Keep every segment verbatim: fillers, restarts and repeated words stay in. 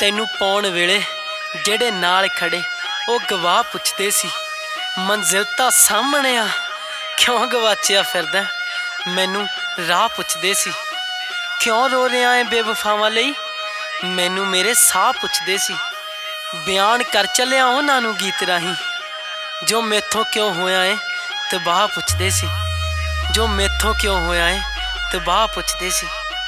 तैनू पाउण वेले जेड़े नाल खड़े वो गवाह पुछदे सी मंजिल तां सामणे आ क्यों गवाचिया फिरदा मैनू राह पुछदे सी क्यों रो रहा है बेवफावां लई मैनू मेरे साह पुछदे सी बयान कर चलिया उन्हां नू गीत राही जो मेथों क्यों होया है तबाह पुछदे सी जो मेथों क्यों होया है तबाह पुछदे सी।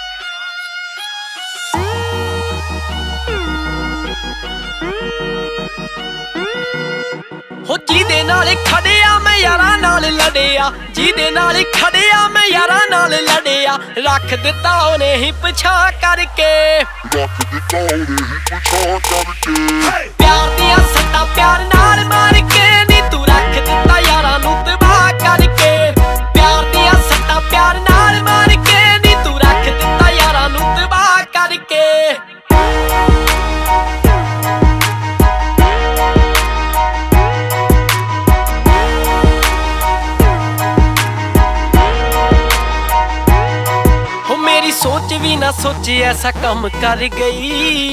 हो जिहदे नाल खड़िया मैं यारां नाल लड़िया जिहदे नाल खड़िया मैं यारां नाल लड़िया रख दिता उन्हें ही पछा करके रख दिता उन्हें ही पछा करके प्यार दिया सट्टा प्यार नाल मार के नी तू रख दिता यारां नू तबाह करके प्यार दिया सट्टा प्यार नाल मार के नी तू रख दिता यारां नू तबाह करके। मेरी सोच भी ना सोची ऐसा कम कर गई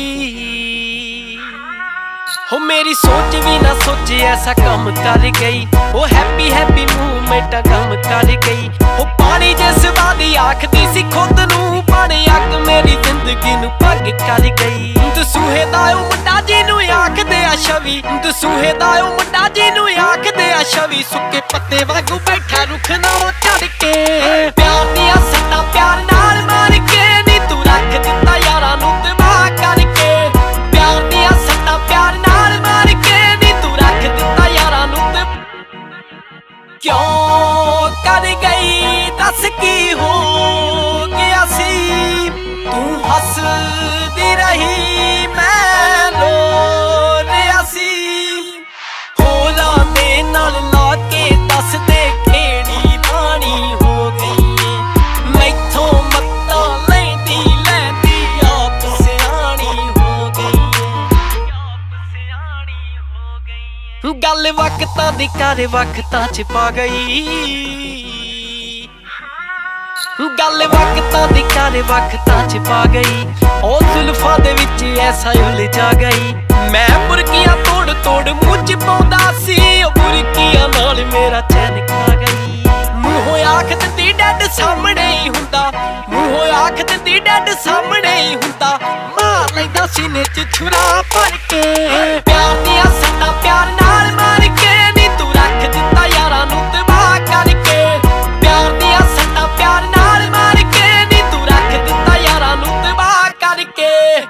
हो मेरी सोच भी ना सोची ऐसा कम कर गई वो हैप्पी हैप्पी मूवमेंट गम कर गई वो पानी जिस वादी आखदी सी खुद नू पानी अग मेरी जिंदगी नू पग कर गई दसूहे दा ओ मुंडा जी नू आखदे आ छवि दसूहे दा ओ मुंडा जी नू आखदे आ छवि सुक्के पत्ते वांगू बैठा रुख नालों चढ़ के प्यार दिया सट्टा प्यार नाल मार के नी तू रख दिता यारां नू तबाह करके प्यार दिया सट्टा प्यार नाल मार के नी तू रख दिता यारां नू क्यों कर गई दस की हो गया सी तू हसदी रही मैं रो रहा सी होला दे नाल ला के दस दे केड़ी बाणी हो गई मैथों मत्ता लैंदी लैंदी आप सियाणी हो गई गल वक्तां दी कर वक्तां च पा गई गल वक्तां दी कर वक्तां च पा गई ओ जुल्फां दे विच ऐसा उलझा गई मैं बुरकियां तोड़ तोड़ मुझ पाउंदा सी ओ बुरकियां नाल मेरा चैन खा गई मूंहों आख दिंदी डैड सामने ही हुंदा मूंहों आख दिंदी डैड सामने ही हुंदा मार लैंदा सीने च छुरा भर के प्यार दिया सट्टा प्यार नाल मार के नी तू रख दिता यारां नू तबाह करके प्यार दिया सट्टा प्यार नाल मार के नी तू रख दिता यारां नू तबाह करके।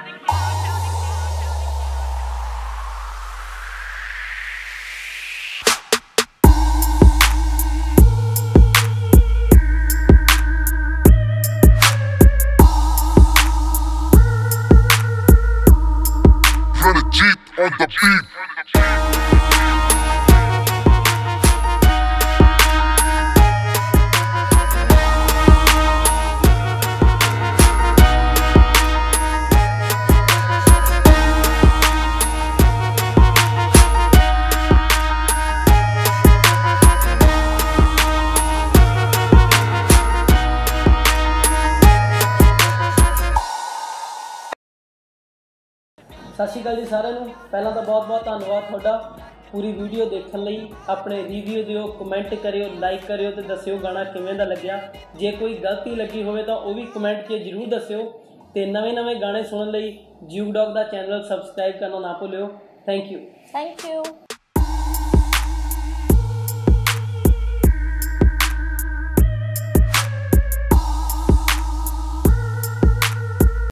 On the beat. सत श्री अकाल जी सारिਆਂ ਨੂੰ ਪਹਿਲਾਂ ਤਾਂ ਬਹੁਤ ਬਹੁਤ ਧੰਨਵਾਦ ਤੁਹਾਡਾ पूरी वीडियो देखने ਲਈ अपने रिव्यू दिओ कमेंट करियो लाइक करियो तो दस्सिओ गाना किवें दा लग्या जे कोई गलती लगी होवे तो वो भी कमेंट 'च जरूर दस्सिओ ते नवे नवे गाने सुनने ਲਈ ज्यूक डॉग दा चैनल सबसक्राइब करना ना भुल्लिओ। Thank you thank you.